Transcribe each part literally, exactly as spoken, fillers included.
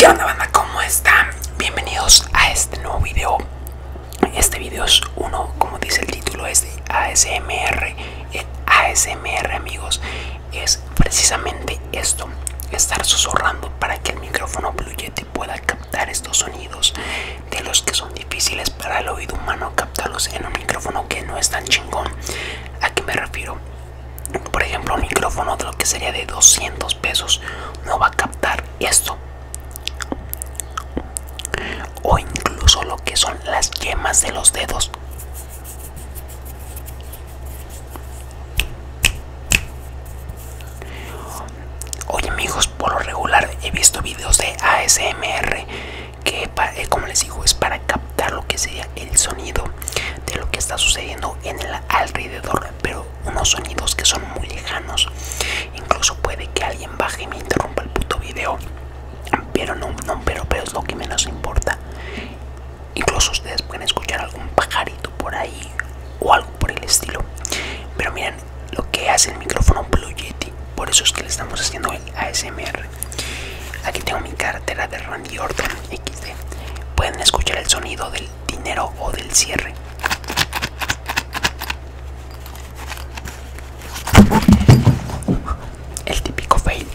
¿Qué onda, banda? ¿Cómo están? Bienvenidos a este nuevo video. Este video es uno, como dice el título, es de A S M R. El A S M R, amigos, es precisamente esto: estar susurrando para que el micrófono Blue Yeti pueda captar estos sonidos de los que son difíciles para el oído humano captarlos en un micrófono que no es tan chingón. ¿A qué me refiero? Por ejemplo, un micrófono de lo que sería de doscientos pesos no va a captar esto, o incluso lo que son las yemas de los dedos. Oye, amigos, por lo regular he visto videos de A S M R que, eh, como les digo, es para captar lo que sería el sonido de lo que está sucediendo en el alrededor, pero unos sonidos que son muy lejanos. Incluso puede que alguien baje y me interrumpa el puto video, pero no, no, pero, pero es lo que menos importa. Incluso ustedes pueden escuchar algún pajarito por ahí o algo por el estilo. Pero miren lo que hace el micrófono Blue Yeti. Por eso es que le estamos haciendo el A S M R. Aquí tengo mi cartera de Randy Orton equis de. Pueden escuchar el sonido del dinero o del cierre. El típico fail.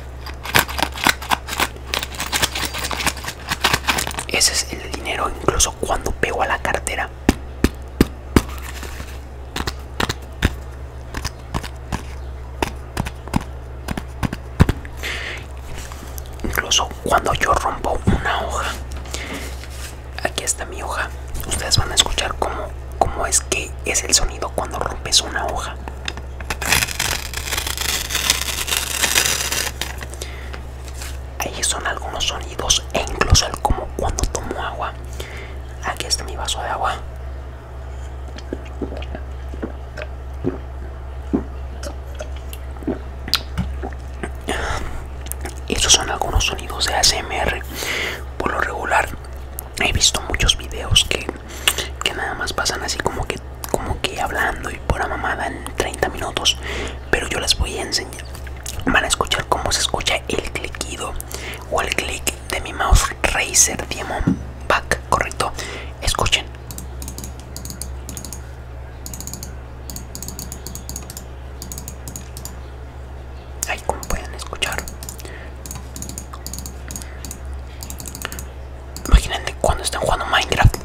Ese es el dinero, incluso cuando pego a la cartera. Incluso cuando yo rompo una hoja. Aquí está mi hoja. Ustedes van a escuchar cómo, cómo es que es el sonido cuando rompes una hoja. Ahí son algunos sonidos, e incluso el como cuando tomo agua. Aquí está mi vaso de agua. Esos son algunos sonidos de A S M R. Por lo regular he visto muchos videos que, que nada más pasan así como que, como que hablando y pura mamada en treinta minutos. Pero yo les voy a enseñar. Van a escuchar cómo se escucha el cliquido o el clic de mi mouse Razer Diamond Back, correcto. Escuchen. Ahí, como pueden escuchar. Imagínense cuando están jugando Minecraft.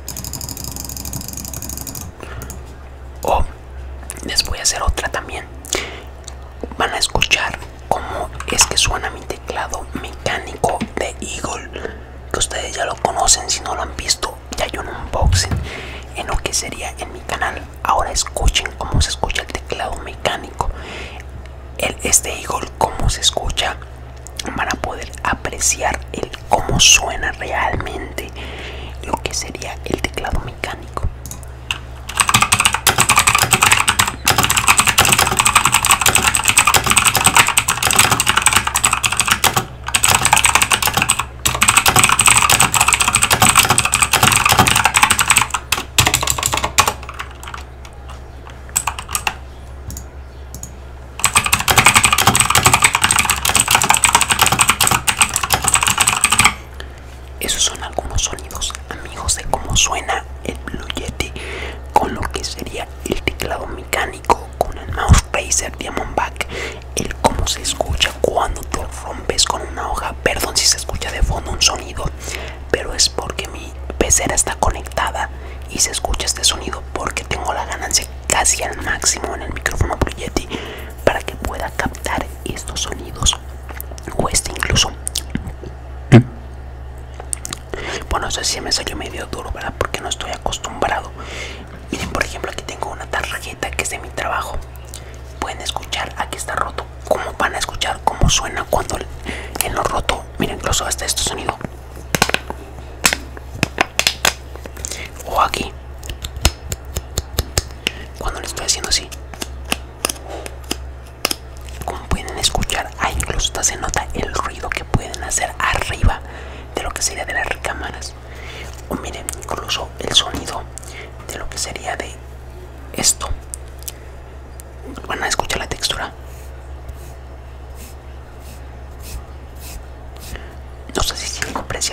O les voy a hacer otra también. Van a escuchar cómo es que suena mi teclado mecánico de Eagle, que ustedes ya lo conocen. Si no lo han visto, ya hay un unboxing en lo que sería en mi canal. Ahora escuchen cómo se escucha el teclado mecánico, el, este Eagle, cómo se escucha. Van a poder apreciar el cómo suena realmente lo que sería el teclado mecánico. Esos son algunos sonidos, amigos, de cómo suena el Blue Yeti con lo que sería el teclado mecánico, con el mouse Razer Diamondback. El cómo se escucha cuando tú rompes con una hoja. Perdón si se escucha de fondo un sonido, pero es porque mi pecera está conectada y se escucha este sonido porque tengo la ganancia casi al máximo en el micrófono Blue Yeti para que pueda captar estos sonidos, o este incluso. Bueno, eso sí me salió medio duro, ¿verdad? Porque no estoy acostumbrado. Miren, por ejemplo, aquí tengo una tarjeta que es de mi trabajo. Pueden escuchar, aquí está roto. ¿Cómo van a escuchar cómo suena cuando en lo roto? Miren, incluso hasta este sonido. O aquí, cuando le estoy haciendo así. Como pueden escuchar, ahí incluso hasta se nota el ruido que pueden hacer arriba de lo que sería de las recámaras. O miren, incluso el sonido de lo que sería de esto. Van a escuchar la textura. No sé si tienen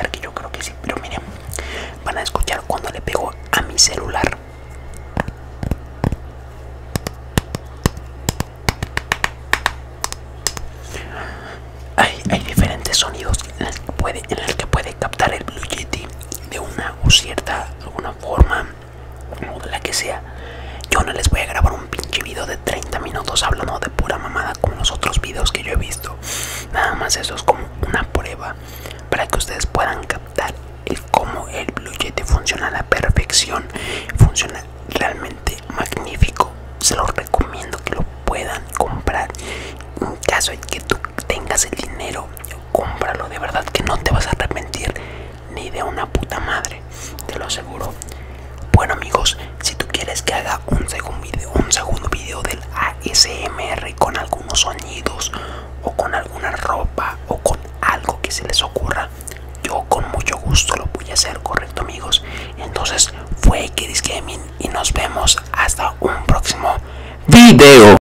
más esto es como una prueba para que ustedes puedan captar el cómo el Blue Yeti funciona a la perfección. Funciona realmente magnífico. Se los recomiendo que lo puedan comprar. En caso de que tú tengas el dinero, cómpralo, de verdad que no te vas a arrepentir ni de una puta madre, te lo aseguro. Bueno amigos, si tú quieres que haga un segundo video, un segundo video del A S M R con algunos sonidos o con alguna ropa o con algo que se les ocurra, yo con mucho gusto lo voy a hacer, correcto amigos. Entonces fue X Gaming y nos vemos hasta un próximo video.